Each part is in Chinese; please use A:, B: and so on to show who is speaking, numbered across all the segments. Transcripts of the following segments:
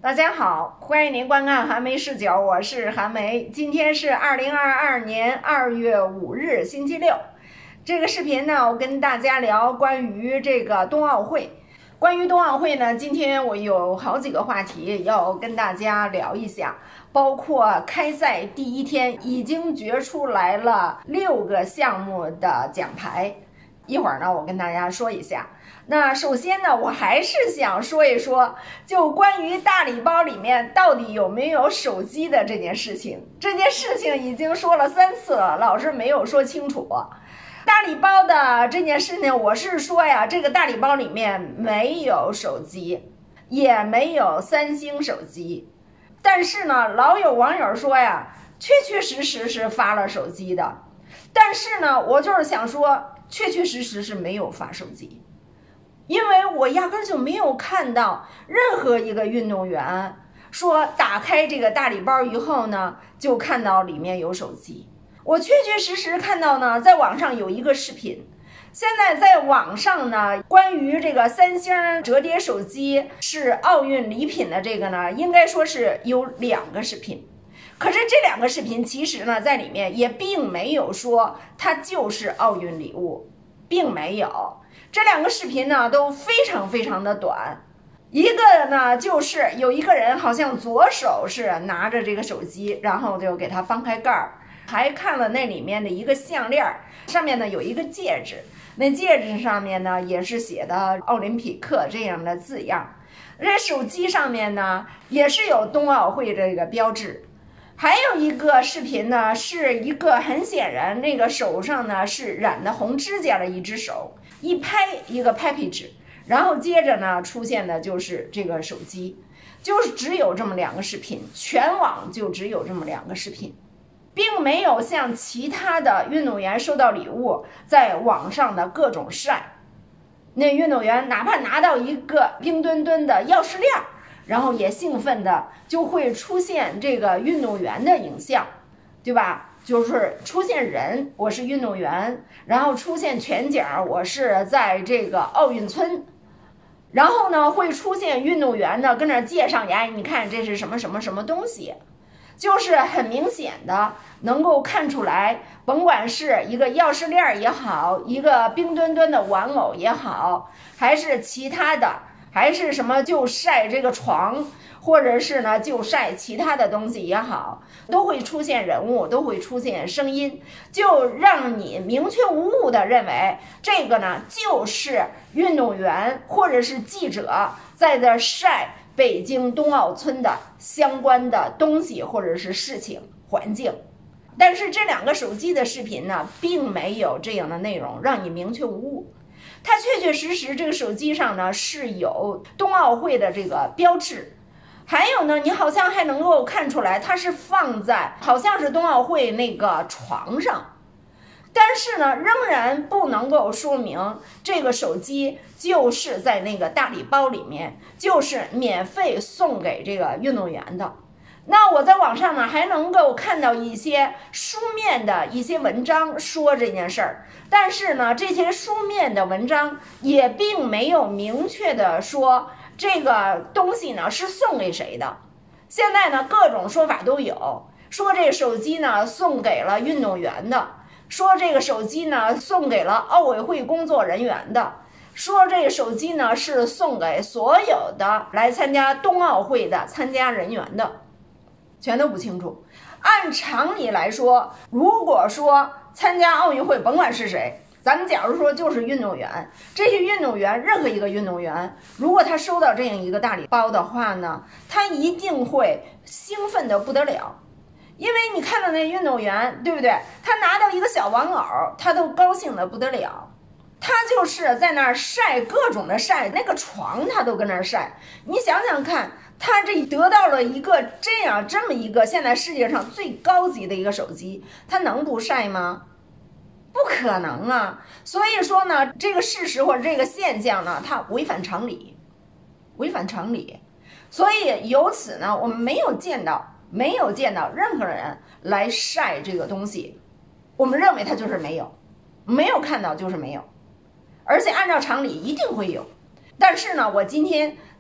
A: 大家好，欢迎您观看韩梅视角，我是韩梅。今天是2022年2月5日，星期六。这个视频呢，我跟大家聊关于这个冬奥会。关于冬奥会呢，今天我有好几个话题要跟大家聊一下，包括开赛第一天已经决出来了6个项目的奖牌。一会儿呢，我跟大家说一下。那首先呢，我还是想说一说，就关于大礼包里面到底有没有手机的这件事情。这件事情已经说了3次了，老是没有说清楚。大礼包的这件事情，我是说呀，这个大礼包里面没有手机，也没有三星手机。但是呢，老有网友说呀，确确实实是发了手机的。但是呢，我就是想说，确确实实是没有发手机。因为我压根就没有看到任何一个运动员说打开这个大礼包以后呢，就看到里面有手机。我确确实实看到呢，在网上有一个视频。现在在网上呢，关于这个三星折叠手机是奥运礼品的这个呢，应该说是有2个视频。可是这2个视频其实呢，在里面也并没有说它就是奥运礼物，并没有。这2个视频呢都非常的短，一个呢就是有一个人好像左手是拿着这个手机，然后就给它翻开盖儿，还看了那里面的一个项链，上面呢有一个戒指，那戒指上面呢也是写的奥林匹克这样的字样，这手机上面呢也是有冬奥会这个标志。还有一个视频呢，是一个很显然那个手上呢是染的红指甲的一只手，一拍一个 package， 然后接着呢出现的就是这个手机，就是只有这么2个视频，全网就只有这么2个视频，并没有像其他的运动员收到礼物在网上的各种晒。那运动员哪怕拿到一个冰墩墩的钥匙链，然后也兴奋的就会出现这个运动员的影像，对吧？就是出现人，我是运动员，然后出现全景，我是在这个奥运村，然后呢会出现运动员呢跟那介绍，哎，你看这是什么什么什么东西，就是很明显的能够看出来，甭管是一个钥匙链也好，一个冰墩墩的玩偶也好，还是其他的，还是什么就晒这个床，或者是呢就晒其他的东西也好，都会出现人物，都会出现声音，就让你明确无误的认为这个呢就是运动员或者是记者在这晒北京冬奥村的相关的东西或者是事情环境。但是这2个手机的视频呢，并没有这样的内容让你明确无误。它确确实实这个手机上呢是有冬奥会的这个标志，还有呢你好像还能够看出来它是放在好像是冬奥会那个床上，但是呢仍然不能够说明这个手机就是在那个大礼包里面，就是免费送给这个运动员的。那我在网上呢还能够看到一些书面的一些文章说这件事儿，但是呢这些书面的文章也并没有明确的说这个东西呢是送给谁的。现在呢各种说法都有，说这个手机呢送给了运动员的，说这个手机呢送给了奥委会工作人员的，说这个手机呢是送给所有的来参加冬奥会的参加人员的，全都不清楚。按常理来说，如果说参加奥运会甭管是谁，咱们假如说就是运动员，这些运动员任何一个运动员，如果他收到这样一个大礼包的话呢，他一定会兴奋的不得了。因为你看到那运动员，对不对？他拿到一个小玩偶，他都高兴的不得了。他就是在那儿晒各种的晒，那个床他都跟那儿晒。你想想看，他这得到了一个这么一个现在世界上最高级的一个手机，他能不晒吗？不可能啊。所以说呢，这个事实或者这个现象呢，它违反常理，违反常理。所以由此呢，我们没有见到任何人来晒这个东西，我们认为它就是没有看到就是没有，而且按照常理一定会有。但是呢，我今天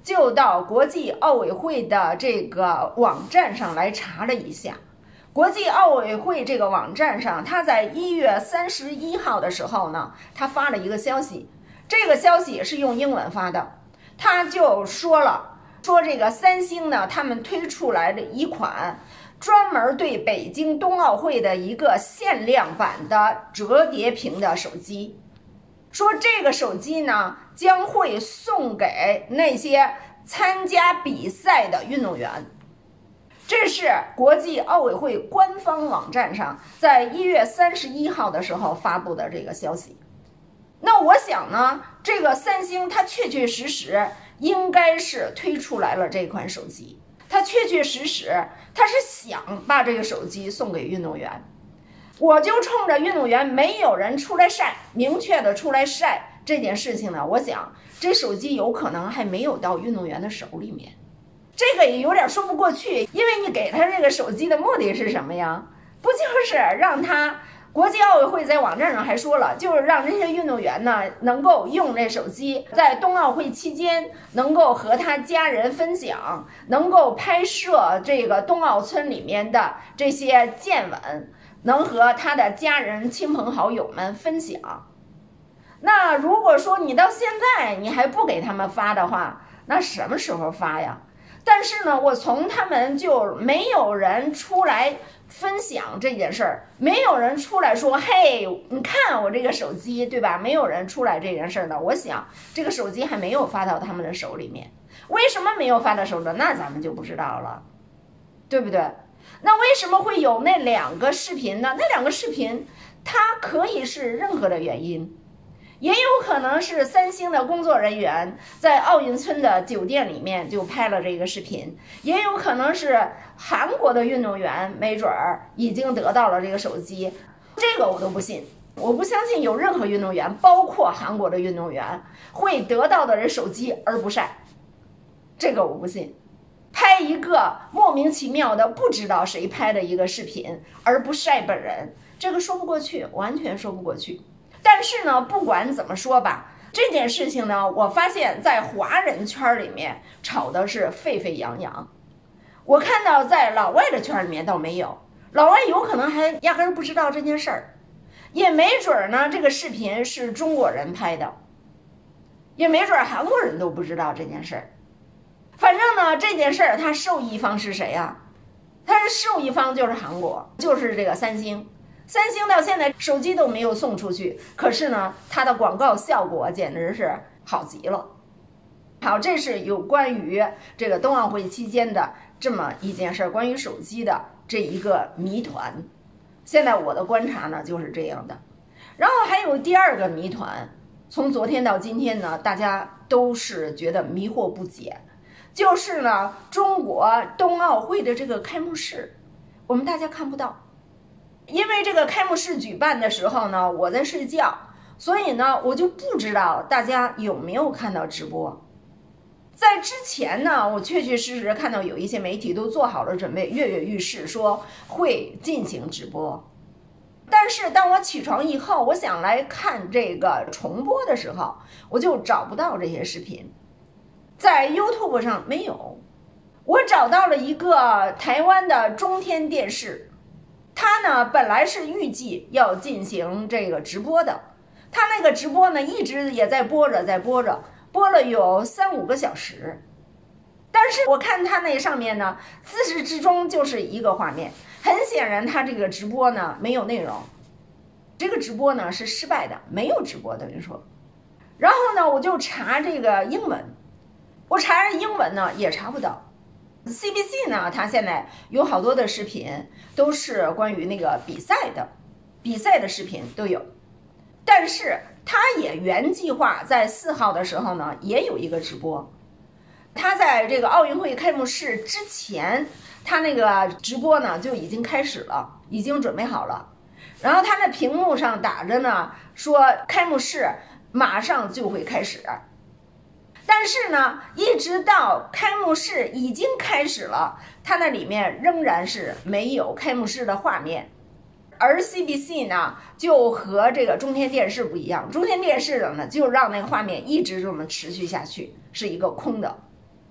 A: 就到国际奥委会的这个网站上来查了一下。国际奥委会这个网站上，他在1月31号的时候呢，他发了一个消息，这个消息是用英文发的，他就说这个三星呢，他们推出来的一款专门对北京冬奥会的一个限量版的折叠屏的手机，说这个手机呢将会送给那些参加比赛的运动员。这是国际奥委会官方网站上在1月31号的时候发布的这个消息。那我想呢，这个三星它确确实实应该是推出来了这款手机，它确确实实它是想把这个手机送给运动员。我就冲着运动员没有人出来晒，明确的出来晒这件事情呢，我想这手机有可能还没有到运动员的手里面。这个也有点说不过去，因为你给他这个手机的目的是什么呀？不就是让他，国际奥委会在网站上还说了，就是让这些运动员呢能够用这手机在冬奥会期间能够和他家人分享，能够拍摄这个冬奥村里面的这些见闻，能和他的家人亲朋好友们分享。那如果说你到现在你还不给他们发的话，那什么时候发呀？但是呢，我从他们就没有人出来分享这件事儿，没有人出来说，嘿，你看我这个手机，对吧？没有人出来这件事儿呢。我想这个手机还没有发到他们的手里面，为什么没有发到手里？那咱们就不知道了，对不对？那为什么会有那2个视频呢？那2个视频，它可以是任何的原因。也有可能是三星的工作人员在奥运村的酒店里面就拍了这个视频，也有可能是韩国的运动员没准儿已经得到了这个手机，这个我都不信，我不相信有任何运动员，包括韩国的运动员会得到的这手机而不晒，这个我不信。拍一个莫名其妙的不知道谁拍的一个视频而不晒本人，这个说不过去，完全说不过去。但是呢，不管怎么说吧，这件事情呢，我发现在华人圈里面吵的是沸沸扬扬。我看到在老外的圈里面倒没有，老外有可能还压根儿不知道这件事儿，也没准呢这个视频是中国人拍的，也没准韩国人都不知道这件事儿。反正呢，这件事儿它受益方是谁呀？它是受益方就是韩国，就是这个三星。三星到现在手机都没有送出去，可是呢，它的广告效果简直是好极了。好，这是有关于这个冬奥会期间的这么一件事，关于手机的这一个谜团。现在我的观察呢就是这样的。然后还有第2个谜团，从昨天到今天呢，大家都是觉得迷惑不解，就是呢，中国冬奥会的这个开幕式，我们大家看不到。因为这个开幕式举办的时候呢，我在睡觉，所以呢，我就不知道大家有没有看到直播。在之前呢，我确确实实看到有一些媒体都做好了准备，跃跃欲试，说会进行直播。但是当我起床以后，我想来看这个重播的时候，我就找不到这些视频，在 YouTube 上没有。我找到了一个台湾的中天电视，他呢本来是预计要进行这个直播的，他那个直播呢一直也在播着，播了有3-5个小时。但是我看他那上面呢，自始至终就是一个画面，很显然他这个直播呢没有内容，这个直播呢是失败的，没有直播等于说。然后呢，我就查这个英文，我查英文呢也查不到。CBC 呢，它现在有好多的视频都是关于那个比赛的视频都有，但是它也原计划在4号的时候呢也有一个直播。它在这个奥运会开幕式之前，它那个直播呢就已经开始了，已经准备好了。然后它那屏幕上打着呢，说开幕式马上就会开始。但是呢，一直到开幕式已经开始了，它那里面仍然是没有开幕式的画面。而 CBC 呢，就和这个中天电视不一样，中天电视的呢，就让那个画面一直这么持续下去，是一个空的。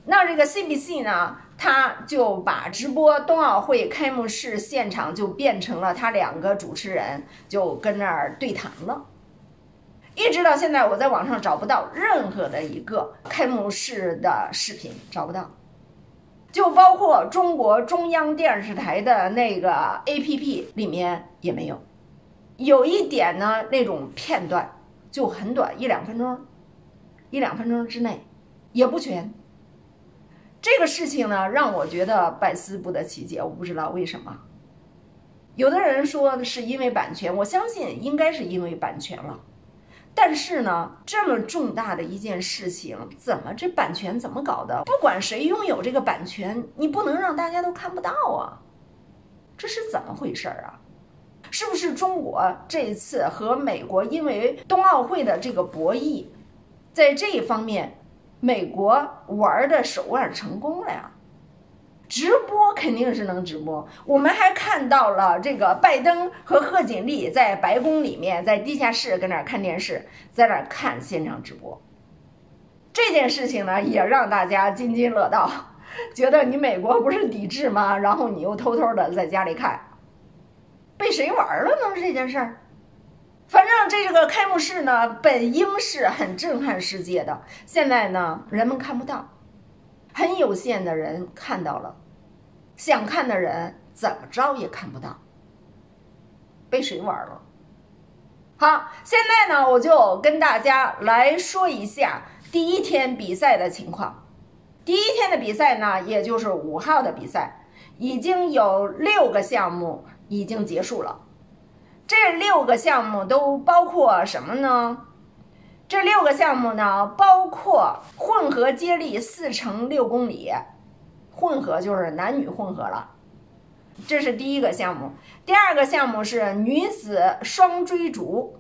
A: 那这个 CBC 呢，他就把直播冬奥会开幕式现场就变成了他2个主持人就跟那儿对谈了。一直到现在，我在网上找不到任何的一个开幕式的视频，找不到。就包括中国中央电视台的那个 APP 里面也没有。有一点呢，那种片段就很短，1-2分钟，1-2分钟之内，也不全。这个事情呢，让我觉得百思不得其解，我不知道为什么。有的人说是因为版权，我相信应该是因为版权了。但是呢，这么重大的一件事情，怎么这版权怎么搞的？不管谁拥有这个版权，你不能让大家都看不到啊！这是怎么回事啊？是不是中国这次和美国因为冬奥会的这个博弈，在这一方面，美国玩的手腕成功了呀？直播肯定是能直播，我们还看到了这个拜登和贺锦丽在白宫里面，在地下室跟那儿看电视，在那儿看现场直播。这件事情呢，也让大家津津乐道，觉得你美国不是抵制吗？然后你又偷偷的在家里看，被谁玩了呢？这件事儿，反正这个开幕式呢，本应是很震撼世界的，现在呢，人们看不到。很有限的人看到了，想看的人怎么着也看不到，被谁玩了？好，现在呢，我就跟大家来说一下第一天比赛的情况。第一天的比赛呢，也就是5号的比赛，已经有6个项目已经结束了。这6个项目都包括什么呢？这6个项目呢，包括混合接力4×6公里，混合就是男女混合了，这是第一个项目。第二个项目是女子双追逐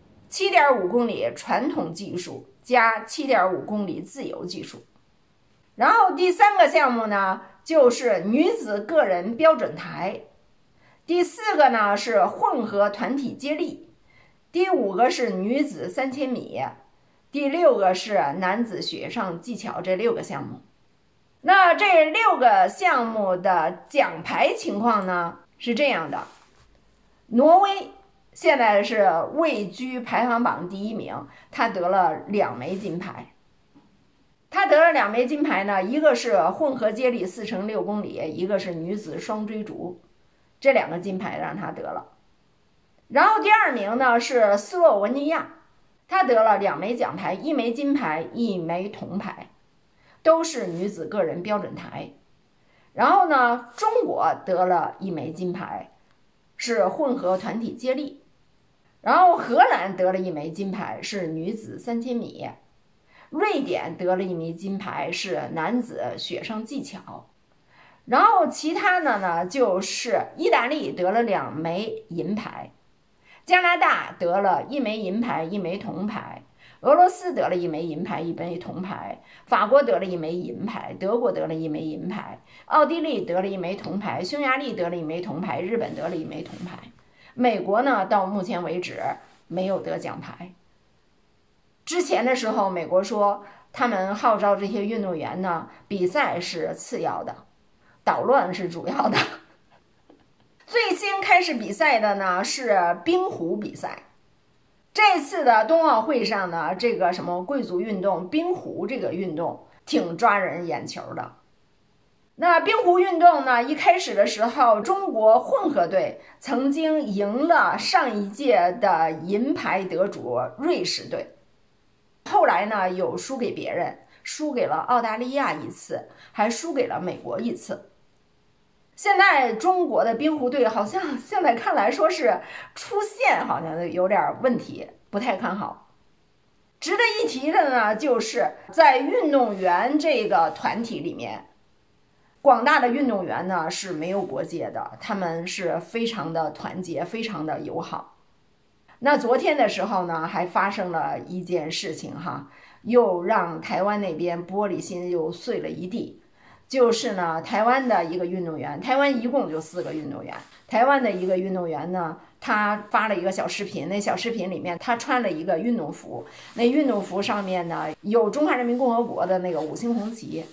A: ，7.5公里传统技术加7.5公里自由技术。然后第3个项目呢，就是女子个人标准台。第4个呢是混合团体接力。第5个是女子3000米，第6个是男子雪上技巧，这6个项目。那这6个项目的奖牌情况呢是这样的：挪威现在是位居排行榜第1名，他得了2枚金牌。他得了2枚金牌呢，一个是混合接力4×6公里，一个是女子双追逐，这2个金牌让他得了。然后第2名呢是斯洛文尼亚，他得了2枚奖牌，1枚金牌，1枚铜牌，都是女子个人标准台。然后呢，中国得了1枚金牌，是混合团体接力。然后荷兰得了1枚金牌，是女子3000米。瑞典得了1枚金牌，是男子雪上技巧。然后其他的呢，就是意大利得了2枚银牌。加拿大得了1枚银牌，1枚铜牌，俄罗斯得了1枚银牌，1枚铜牌，法国得了1枚银牌，德国得了1枚银牌，奥地利得了1枚铜牌，匈牙利得了1枚铜牌，日本得了1枚铜牌。美国呢，到目前为止没有得奖牌。之前的时候，美国说他们号召这些运动员呢，比赛是次要的，捣乱是主要的。最先开始比赛的呢是冰壶比赛。这次的冬奥会上呢，这个什么贵族运动冰壶这个运动挺抓人眼球的。那冰壶运动呢，一开始的时候，中国混合队曾经赢了上一届的银牌得主瑞士队，后来呢又输给别人，输给了澳大利亚1次，还输给了美国1次。现在中国的冰壶队好像现在看来说是出线好像有点问题，不太看好。值得一提的呢，就是在运动员这个团体里面，广大的运动员呢是没有国界的，他们是非常的团结，非常的友好。那昨天的时候呢，还发生了一件事情哈，又让台湾那边玻璃心又碎了一地。就是呢，台湾的一个运动员，台湾一共就4个运动员。台湾的一个运动员呢，他发了一个小视频，那小视频里面他穿了一个运动服，那运动服上面呢有中华人民共和国的那个5星红旗。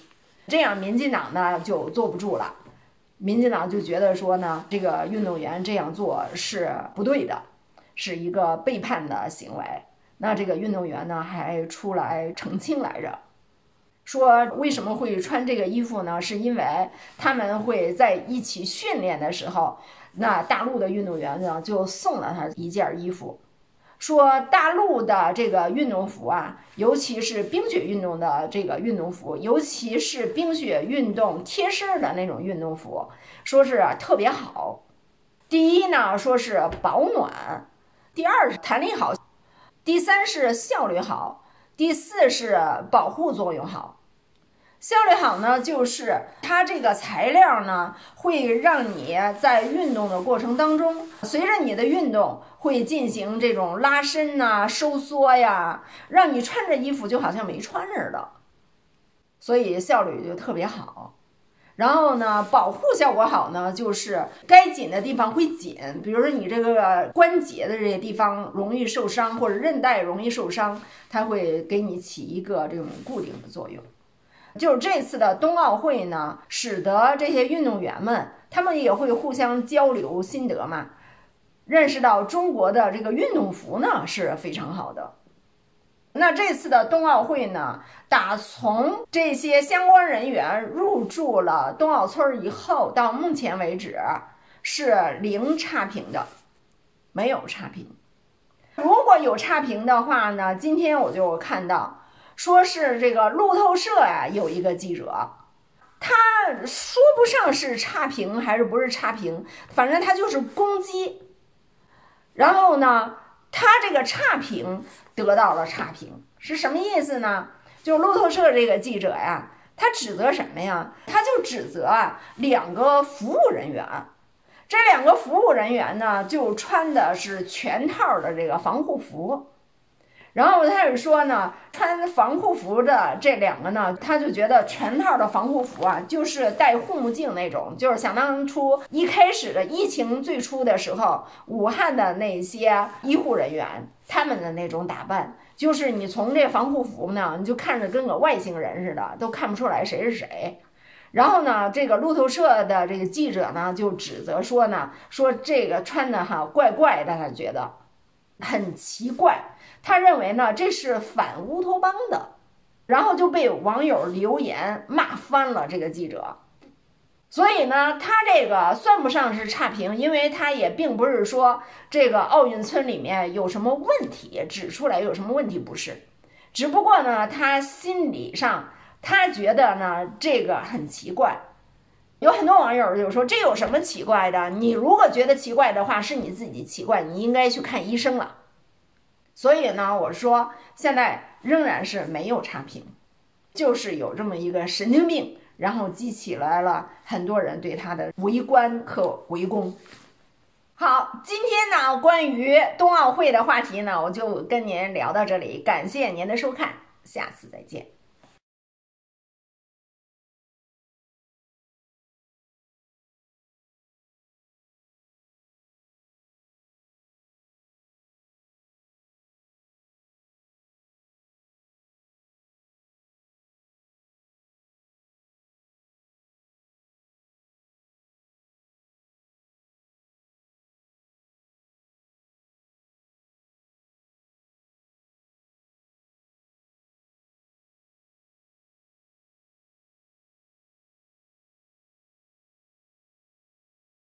A: 这样民进党呢就坐不住了。民进党就觉得说呢，这个运动员这样做是不对的，是一个背叛的行为。那这个运动员呢还出来澄清来着，说为什么会穿这个衣服呢？是因为他们会在一起训练的时候，那大陆的运动员呢就送了他一件衣服，说大陆的这个运动服啊，尤其是冰雪运动的这个运动服，尤其是冰雪运动贴身的那种运动服，说是特别好。第一呢，说是保暖；第二是弹力好；第三是效率好；第四是保护作用好。效率好呢，就是它这个材料呢，会让你在运动的过程当中，随着你的运动会进行这种拉伸呐、收缩呀，让你穿着衣服就好像没穿似的，所以效率就特别好。然后呢，保护效果好呢，就是该紧的地方会紧，比如说你这个关节的这些地方容易受伤，或者韧带容易受伤，它会给你起一个这种固定的作用。就是这次的冬奥会呢，使得这些运动员们，他们也会互相交流心得嘛，认识到中国的这个运动服呢是非常好的。那这次的冬奥会呢，打从这些相关人员入驻了冬奥村以后，到目前为止是零差评的，没有差评。如果有差评的话呢，今天我就看到说是这个路透社呀，有一个记者，他说不上是差评还是不是差评，反正他就是攻击。然后呢，他这个差评得到了差评，是什么意思呢？就路透社这个记者呀，他指责什么呀？他就指责两个服务人员。这两个服务人员呢，就穿的是全套的这个防护服。然后他就说呢，穿防护服的这两个呢，他就觉得全套的防护服啊，就是戴护目镜那种，就是想当初一开始的疫情最初的时候，武汉的那些医护人员他们的那种打扮，就是你从这防护服呢，你就看着跟个外星人似的，都看不出来谁是谁。然后呢，这个路透社的这个记者呢，就指责说呢，说这个穿的怪怪的，他觉得很奇怪。他认为呢，这是反乌托邦的，然后就被网友留言骂翻了这个记者。所以呢，他这个算不上是差评，因为他也并不是说这个奥运村里面有什么问题，指出来有什么问题，不是。只不过呢，他心理上他觉得呢这个很奇怪。有很多网友就说，这有什么奇怪的？你如果觉得奇怪的话，是你自己奇怪，你应该去看医生了。所以呢，我说现在仍然是没有差评，就是有这么一个神经病，然后激起来了很多人对他的围观和围攻。好，今天呢关于冬奥会的话题呢，我就跟您聊到这里，感谢您的收看，下次再见。